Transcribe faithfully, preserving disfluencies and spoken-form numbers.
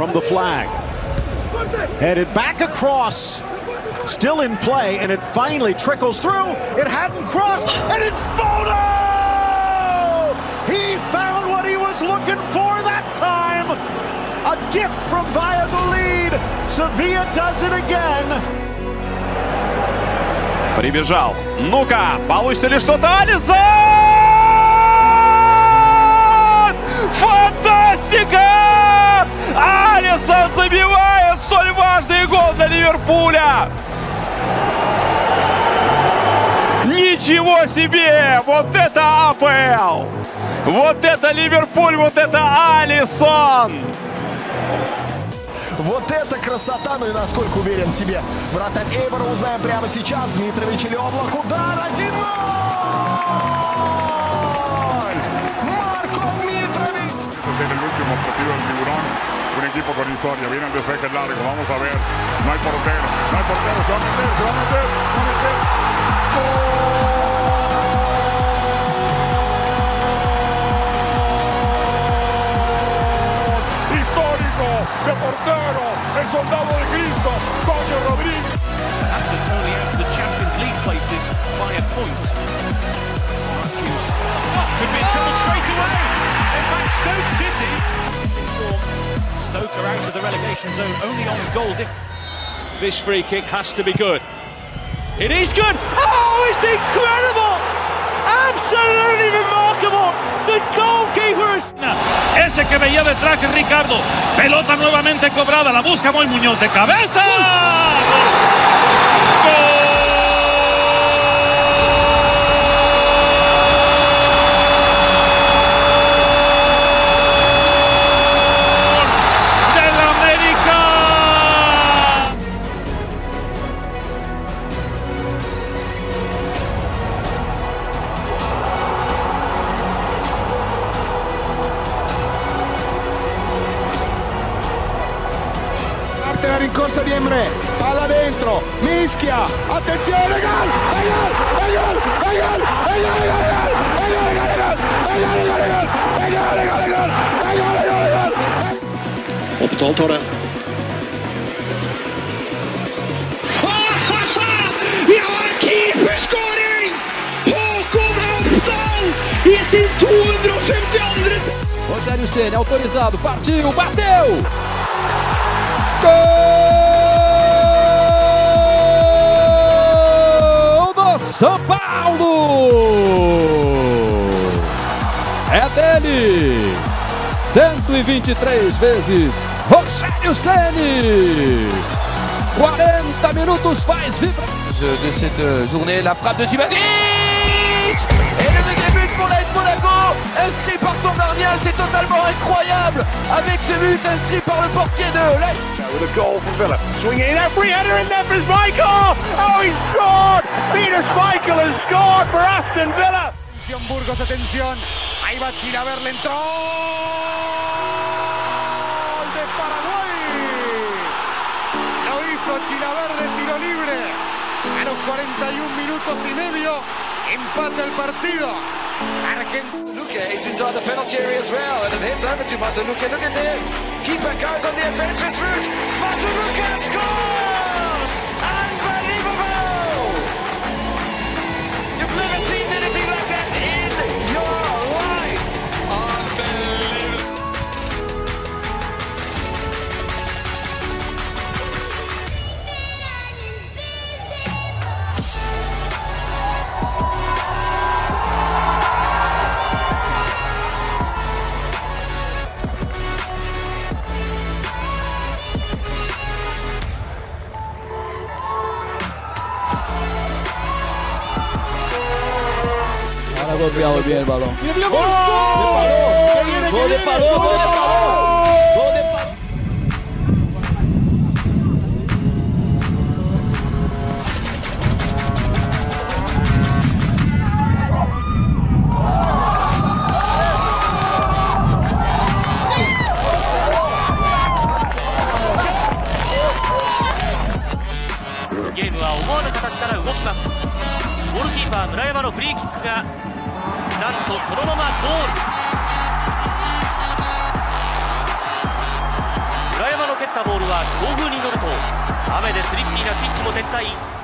from the flag. Headed back across. Still in play, and it finally trickles through. It hadn't crossed, and it's Bono! He found what he was looking for that time. A gift from Valladolid. Sevilla does it again. Прибежал. Ну-ка, получится ли что-то? Алисон! Фантастика! Алисон забивает столь важный гол для Ливерпуля! Ничего себе! Вот это АПЛ! Вот это Ливерпуль, вот это Алисон! Вот это красота, ну и насколько уверен в себе вратарь Эйбора, узнаем прямо сейчас. Дмитрович или Облак, удар один ноль! Marco Dmitrovic. En el último partido del Tiburón, un equipo con historia, viene el despeje largo, vamos a ver, no hay portero, no hay portero, se va a meter, se va a meter, se va a meter. ¡Gol! Histórico de portero, el soldado de Cristo, Coño Rodríguez. Southampton only out of the Champions League places by a point. Marcus could be in trouble straight away. In fact, Stoke City. Stoke are out of the relegation zone, only on goal difference. This free kick has to be good. It is good. Oh, it's incredible! Absolutely remarkable. The goalkeeper is... Ese que veía detrás que es Ricardo. Pelota nuevamente cobrada. La busca Moy Muñoz de cabeza. ¡Gol! La rincorsa di Emre, palla dentro, mischia, attenzione, gol, e gol, e gol, e gol, e gol, e gol, Op het hand horen. Vi har keeperskåring! Håkon Oppdal i sin to hundre og femtiandre. Rogério Ceni autorizado, partiu, bateu! Gol do São Paulo! É dele! cento e vinte e três vezes Rogério Ceni! quarenta minutos faz vibrar de cette journée, la frappe de Subasic! Et le deuxième but pour l'A S Monaco, inscrit par son gardien, c'est totalement incroyable, avec ce but inscrit par le portier de l'A S. With a goal from Villa, swinging in, free header in there for Schmeichel! Oh, he scored! Peter Schmeichel has scored for Aston Villa! Burgos, atención, ahí va Chilaver, le entró de Paraguay. Lo hizo Chilaver de tiro libre. A los cuarenta y un minutos y medio, empata el partido. Argentina. Luque is inside the penalty area as well, and it hits over to Masaluke. Look at there. Keeper goes on the adventurous route. Masaluke scores! Unbelievable! You've never seen anything like that in your life. Unbelievable. Ahora golpeado bien el balón. ¡Gol! ¡Gol! Gol de Paló, gol de Paló, gol de Paló. ゲームは思わぬ形から動きます。ゴールキーパー村山のフリーキックがなんとそのままゴール。村山蹴ったボールは強風に乗ると雨でスリッピーなピッチも手伝い